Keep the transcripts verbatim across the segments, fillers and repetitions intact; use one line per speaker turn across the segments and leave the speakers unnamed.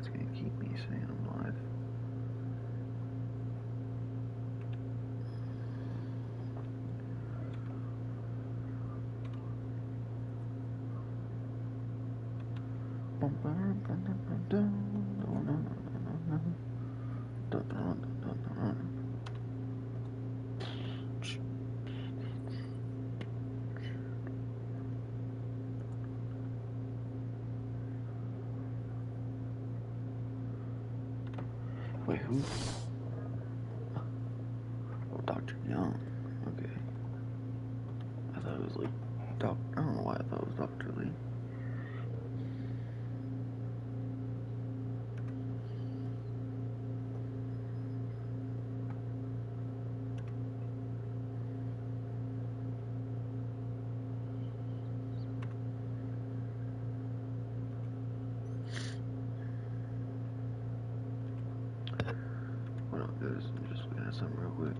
It's gonna keep me saying I'm live. Wait, who? Oh, Doctor Young. Okay. I thought it was like Doc. I don't know why I thought it was Doctor Lee. What I'll do is I'm just looking at something real quick.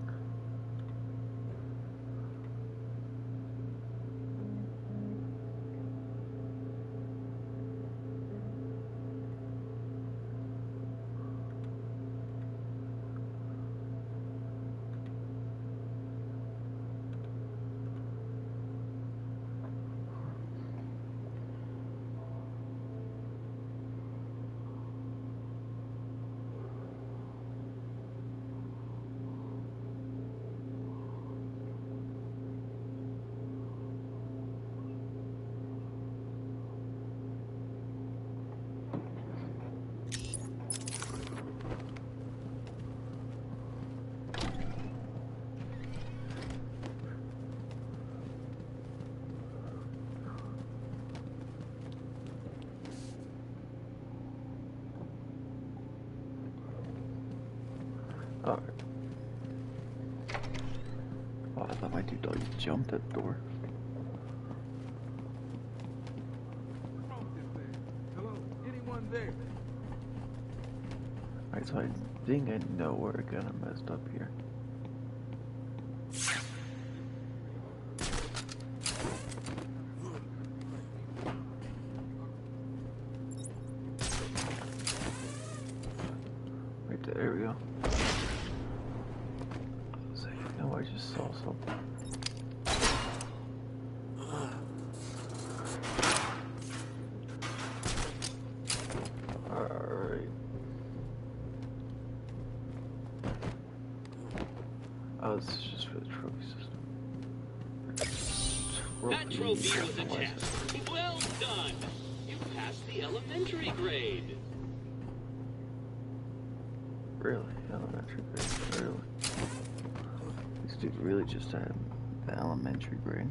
Alright. Oh, I thought my dude like jumped at the door.
Hello, anyone there?
Alright, so I think I know where I kinda messed up here. Right there we go. I know I just saw something. Alright. Oh, this is just for the trophy system. Trophy
that trophy was a test. Well done. You passed the elementary grade.
Really? Elementary grade? Really? This dude really just had the elementary grade.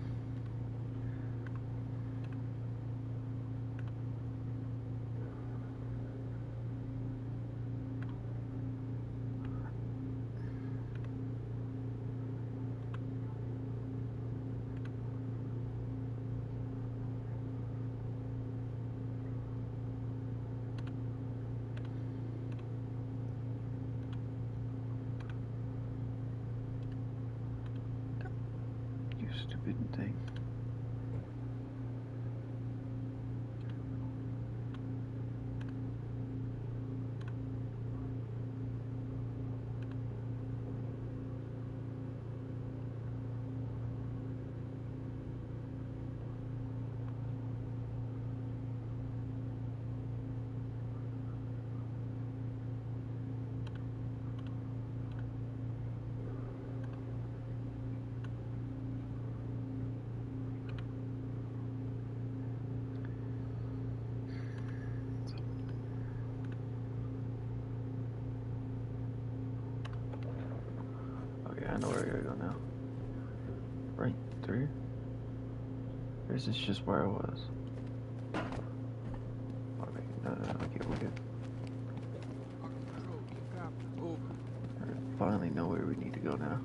You stupid thing. Okay, I know where I gotta go now. Right through? Or is this just where I was? Okay, no, no, no, okay, we're good. I finally know where we need to go now.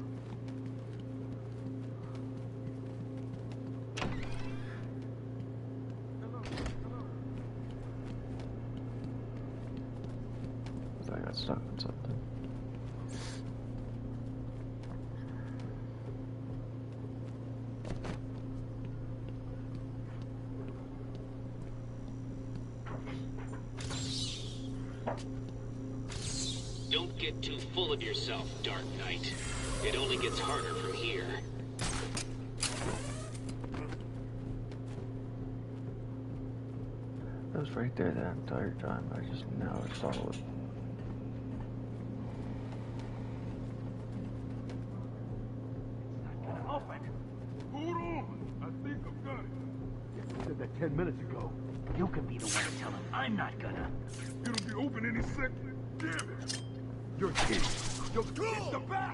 I got stuck on something.
Don't get too full of yourself, Dark Knight. It only gets harder from here.
It was right there that entire time. I just now saw it.
Hold on. I think I've got it.
You said that ten minutes ago. You can be the one to tell him. I'm not gonna.
It'll be open any second. Damn it. You're kidding. You're it's the back.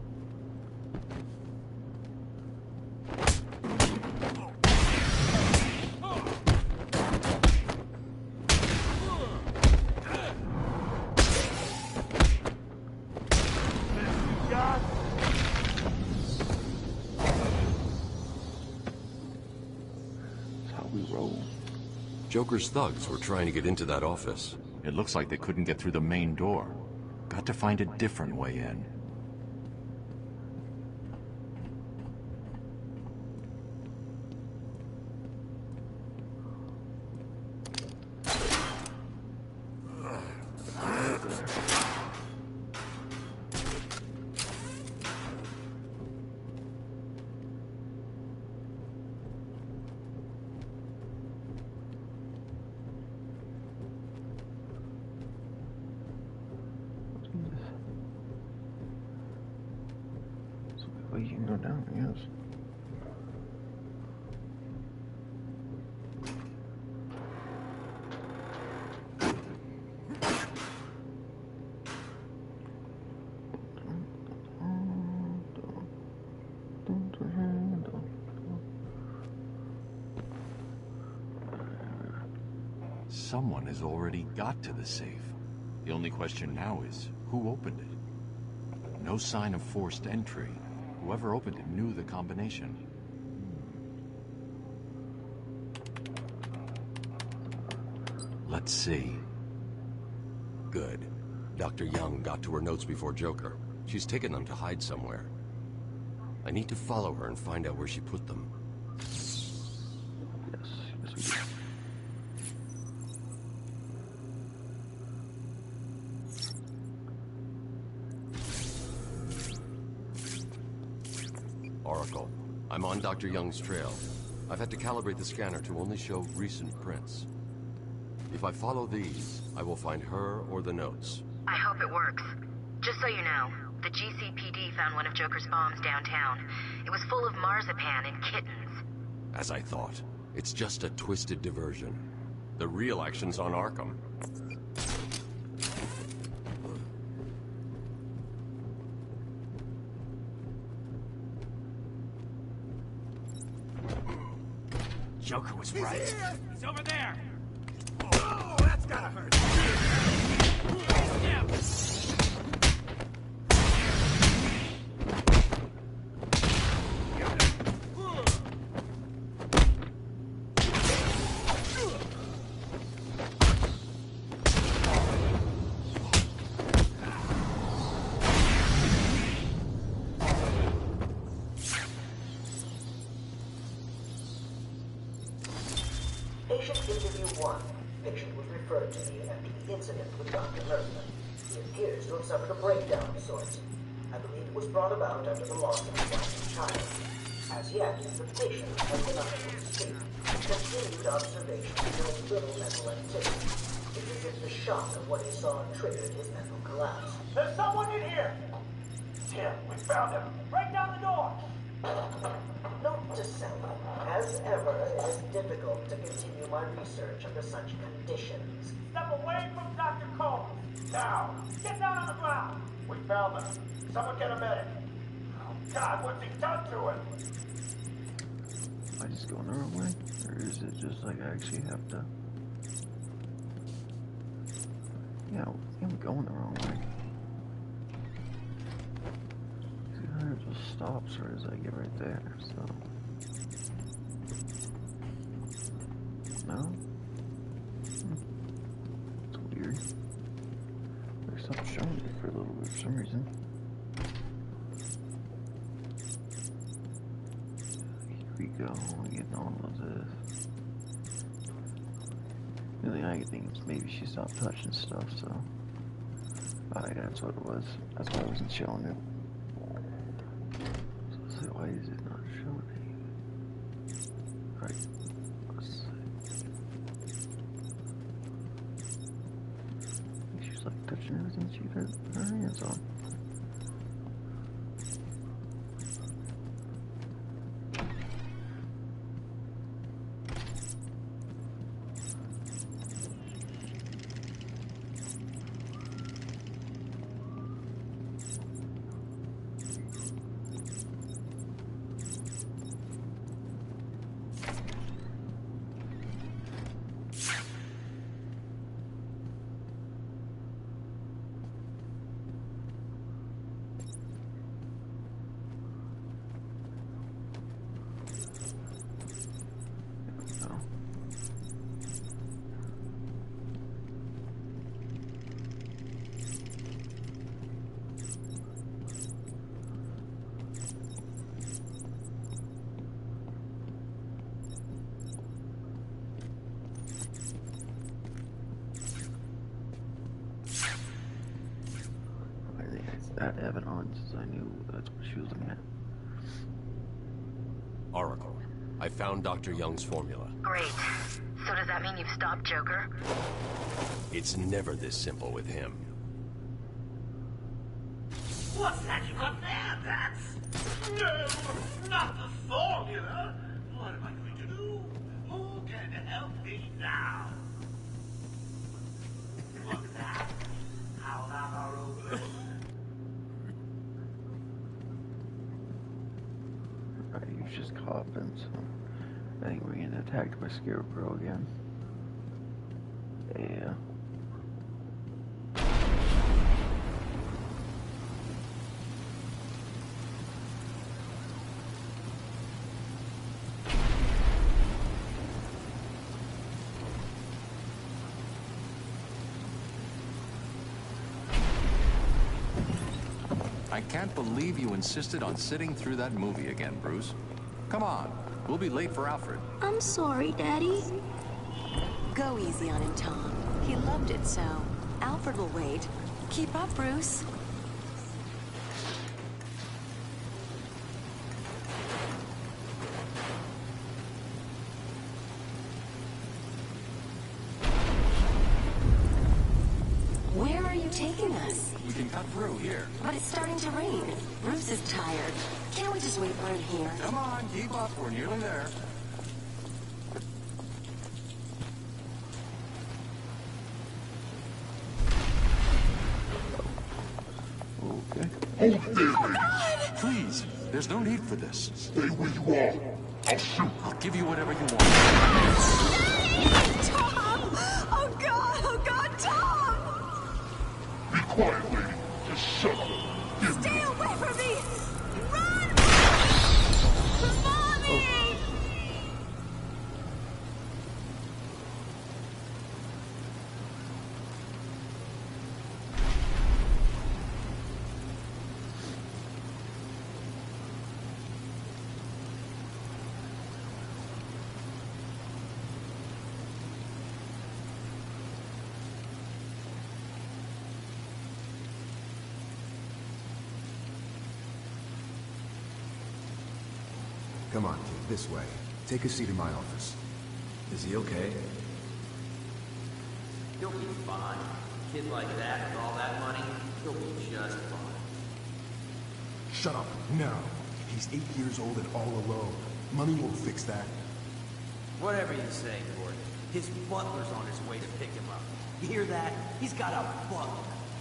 Joker's thugs were trying to get into that office.
It looks like they couldn't get through the main door. Got to find a different way in.
Well, you can go down, yes.
Someone has already got to the safe. The only question now is, who opened it? No sign of forced entry. Whoever opened it knew the combination. Let's see.
Good. Doctor Young got to her notes before Joker. She's taken them to hide somewhere. I need to follow her and find out where she put them.
Yes, yes we do.
Oracle, I'm on Doctor Young's trail. I've had to calibrate the scanner to only show recent prints. If I follow these, I will find her or the notes.
I hope it works. Just so you know, the G C P D found one of Joker's bombs downtown. It was full of marzipan and kittens.
As I thought, it's just a twisted diversion. The real action's on Arkham.
Joker was right.
He's over there.
Oh, that's gotta hurt.
Yeah.
Patient interview one. Patient was referred to me after the incident with Doctor Mertman. He appears to have suffered a breakdown of sorts. I believe it was brought about after the loss of his wife and child. As yet, the patient has been unable to speak. Continued observation showed little mental activity. It's as if the shock of what he saw triggered his mental collapse.
There's someone in here! Tim, we found him. Break down the door!
Note to self, as ever, it is difficult to continue my research under such conditions.
Step away from Doctor Combs. Now, get down on the ground. We found him. Someone get a medic. Oh, God, what's he done to him?
Am I just going the wrong way? Or is it just like I actually have to... Yeah, I'm going the wrong way. It just stops right as I get right there, so... No? Hmm. It's weird. They stopped showing me for a little bit for some reason. Here we go, we're getting all of this. The only thing I can think is maybe she stopped touching stuff, so. Alright, that's what it was. That's why I wasn't showing it. So let's see, why is it not showing it? Alright, let's see. She's like touching everything she got her hands on. That evidence, I knew that's what she was looking at.
Oracle, I found Doctor Young's formula.
Great. So does that mean you've stopped Joker?
It's never this simple with him.
What's that you got there, Bats? No, not the formula. What am I going to do? Who can help me now? Look that. How about our own?
He's just coughing, so I think we're getting attacked by Scarecrow again. Yeah.
I can't believe you insisted on sitting through that movie again, Bruce. Come on, we'll be late for Alfred.
I'm sorry, Daddy.
Go easy on him, Tom. He loved it so. Alfred will wait. Keep up, Bruce. Where are you taking us?
We can cut through here.
But it's starting to rain. Bruce is tired. Can't we just wait for him here?
Come on, keep up. We're nearly there.
Okay.
Hold there, lady.
Please, there's no need for this.
Stay where you are. I'll shoot.
I'll give you whatever you want.
Tom! Oh, God! Oh, God, Tom!
Be quiet, lady. Just shut up. Give me.
Stay away from me! Run! Mommy!
Come on, kid, this way. Take a seat in my office. Is he okay?
He'll be fine. A kid like that with all that money, he'll be just fine.
Shut up, now. He's eight years old and all alone. Money won't fix that.
Whatever you say, Gordon. His butler's on his way to pick him up. You hear that? He's got a butler.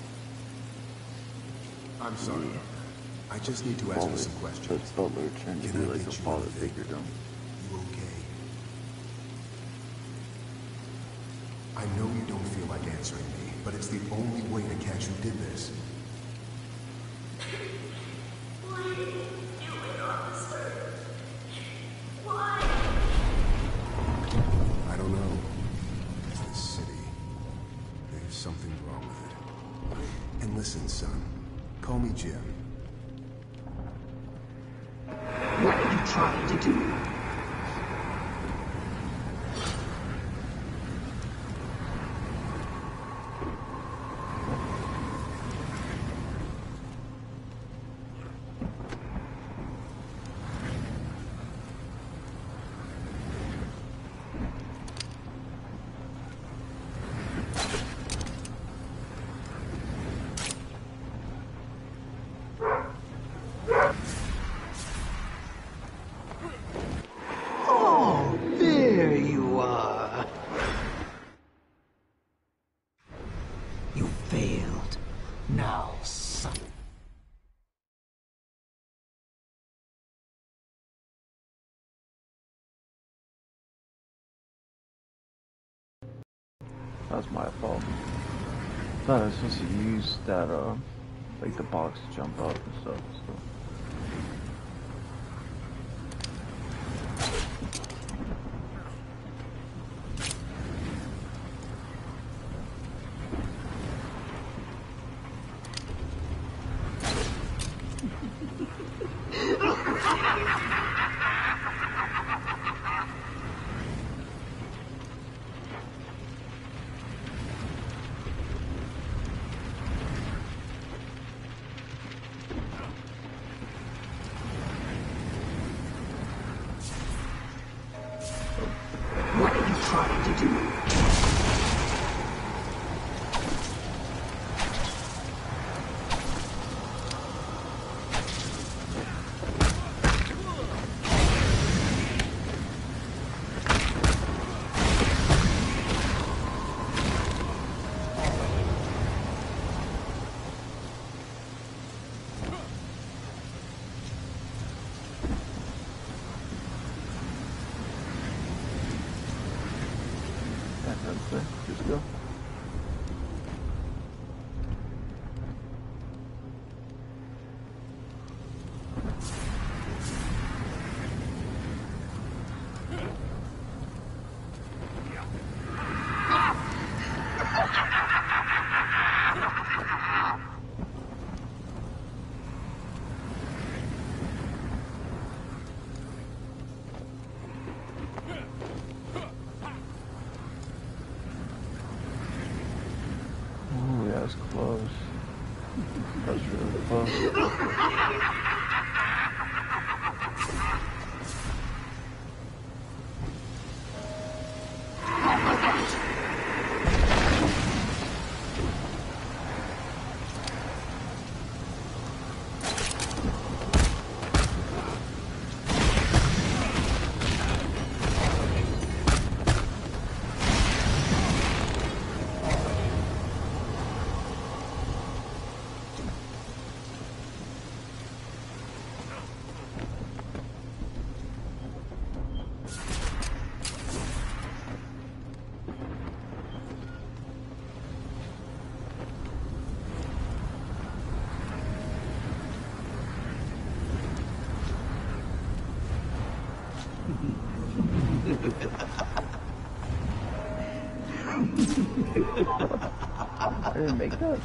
I'm sorry.
Yeah.
I just need to ask you some questions.
That's Butler trying to
Can
be
I
like
get
a
you
father
anything?
figure to him.
You okay? I know you don't feel like answering me, but it's the only way to catch who did this.
Why did you do it, officer? Why?
I don't know. It's this city. There's something wrong with it. And listen, son. Call me Jim.
What are you trying to do?
failed. Now, son.
That's my fault. Thought I was supposed to use that, uh, like the box to jump up and stuff. So.
What are you trying to do?
Just go. Ooh, that was close. That was really close. I didn't make that.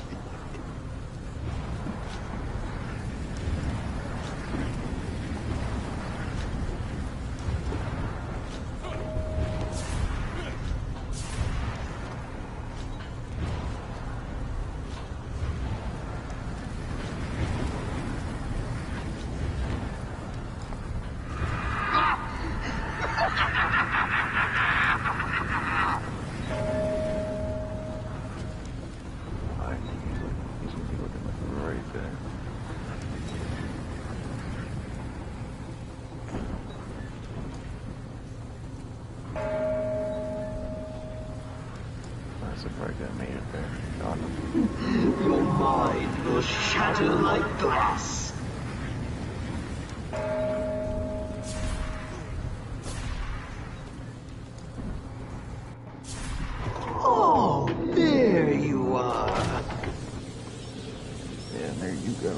Your mind will shatter like glass. Oh, there you are.
Yeah, there you go.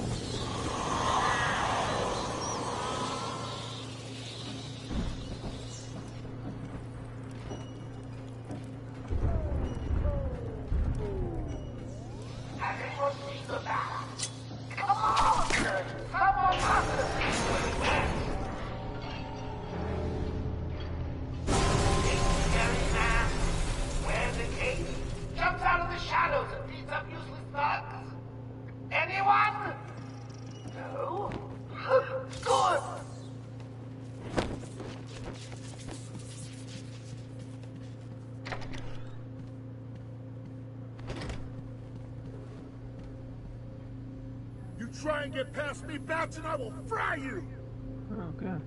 You try and get past me, Bats, and I will fry you!
Oh, good.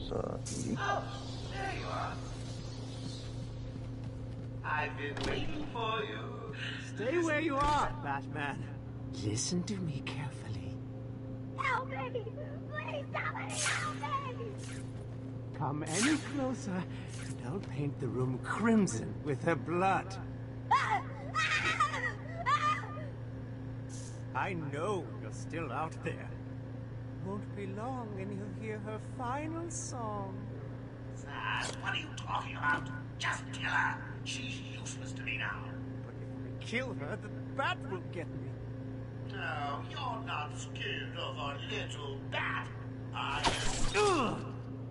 What's uh, Edie?
Oh, there you are. I've been waiting for you.
Stay where you are, Batman. Listen to me carefully.
Help me! Please, somebody help me!
Come any closer, and I'll paint the room crimson with her blood. I know you're still out there. Won't be long and you'll hear her final song.
Zaz, what are you talking about? Just kill her. She's useless to me now.
But if I kill her, the bat will get me.
No, you're not scared of a little bat. I am.
Ugh!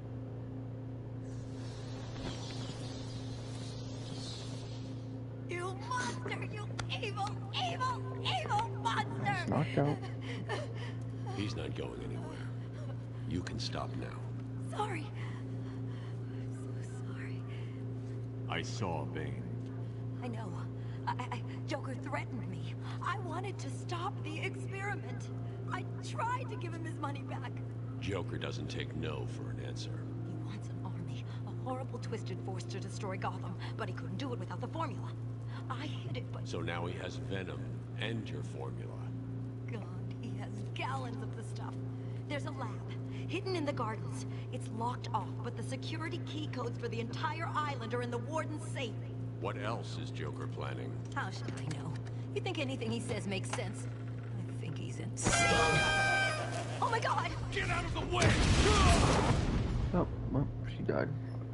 You monster! You evil, evil, evil monster!
He's knocked out.
He's not going anywhere. You can stop now.
Sorry. I'm so sorry.
I saw Bane.
I know. I, I, Joker threatened me. I wanted to stop the experiment. I tried to give him his money back.
Joker doesn't take no for an answer.
He wants an army, a horrible twisted force to destroy Gotham, but he couldn't do it without the formula. I hid it, but...
So now he has Venom and your formula.
God, he has gallons of the stuff. There's a lab, hidden in the gardens. It's locked off, but the security key codes for the entire island are in the warden's safe.
What else is Joker planning?
How should I know? You think anything he says makes sense? I think he's insane. Oh my God!
Get out of the way!
Oh, well, she died.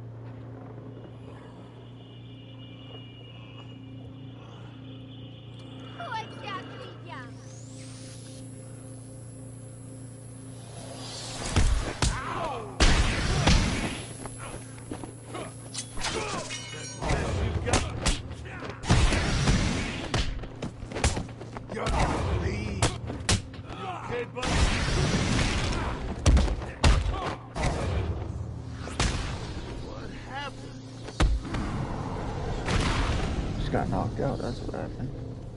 Who exactly, yeah?
You're gonna leave. You okay, buddy? What happened?
Just got knocked out, that's what happened.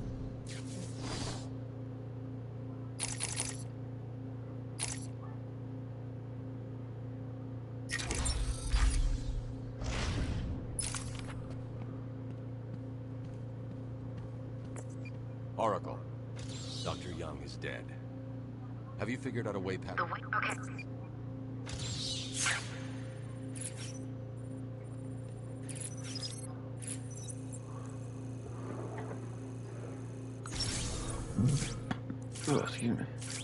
Oracle. Doctor Young is dead. Have you figured out a way past...
The way? Okay.
Oh, excuse me.